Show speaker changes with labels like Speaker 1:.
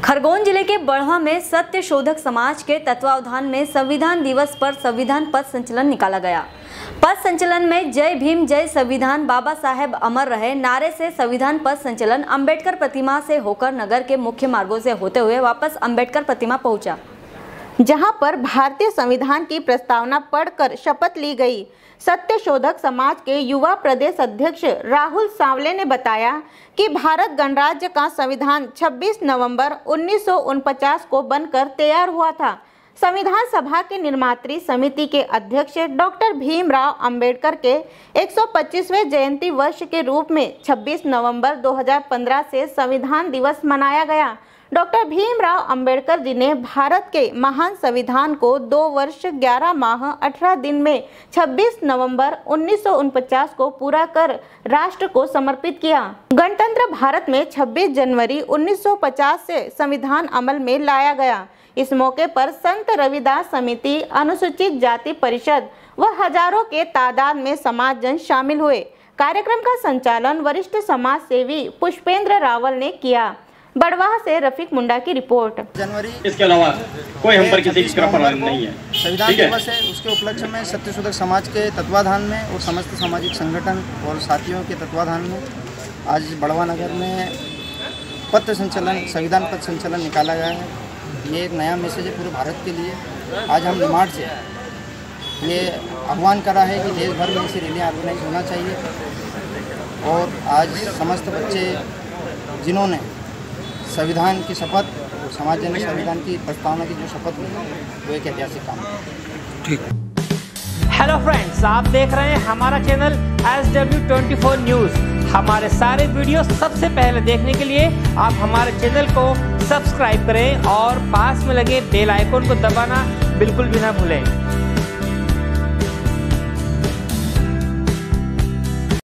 Speaker 1: खरगोन जिले के बढ़वा में सत्य शोधक समाज के तत्वावधान में संविधान दिवस पर संविधान पथ संचलन निकाला गया। पथ संचलन में जय भीम जय संविधान बाबा साहेब अमर रहे नारे से संविधान पथ संचलन अंबेडकर प्रतिमा से होकर नगर के मुख्य मार्गों से होते हुए वापस अंबेडकर प्रतिमा पहुंचा,
Speaker 2: जहां पर भारतीय संविधान की प्रस्तावना पढ़कर शपथ ली गई। सत्य शोधक समाज के युवा प्रदेश अध्यक्ष राहुल सांवले ने बताया कि भारत गणराज्य का संविधान 26 नवंबर 1949 को बनकर तैयार हुआ था। संविधान सभा के निर्मात्री समिति के अध्यक्ष डॉक्टर भीमराव अंबेडकर के 125वें जयंती वर्ष के रूप में 26 नवंबर 2015 से संविधान दिवस मनाया गया। डॉक्टर भीमराव अंबेडकर जी ने भारत के महान संविधान को 2 वर्ष 11 माह 18 दिन में 26 नवंबर 1949 को पूरा कर राष्ट्र को समर्पित किया। गणतंत्र भारत में 26 जनवरी 1950 से संविधान अमल में लाया गया। इस मौके पर संत रविदास समिति, अनुसूचित जाति परिषद व हजारों के तादाद में समाजजन शामिल हुए। कार्यक्रम का संचालन वरिष्ठ समाज सेवी पुष्पेंद्र रावल ने किया। बढ़वा से रफीक मुंडा की रिपोर्ट।
Speaker 3: जनवरी
Speaker 4: इसके अलावा कोई हम पर किसी की नहीं है।
Speaker 3: संविधान दिवस है, उसके उपलक्ष्य में सत्य शोधक समाज के तत्वाधान में और समस्त सामाजिक संगठन और साथियों के तत्वाधान में आज बढ़वा नगर में पथ संचलन, संविधान पथ संचलन निकाला गया है। ये एक नया मैसेज है पूरे भारत के लिए। आज हम निमाड़ से ये आह्वान करा है कि देश भर में ऐसी रैलियाँ ऑर्गेनाइज होना चाहिए और आज समस्त बच्चे जिन्होंने संविधान की शपथ और समाज ने संविधान की प्रस्तावना की जो शपथ ली वो एक ऐतिहासिक काम है।
Speaker 5: ठीक। हेलो फ्रेंड्स, आप देख रहे हैं हमारा चैनल SW24 न्यूज़। हमारे सारे वीडियो सबसे पहले देखने के लिए आप हमारे चैनल को सब्सक्राइब करें और पास में लगे बेल आइकन को दबाना बिल्कुल भी ना भूलें।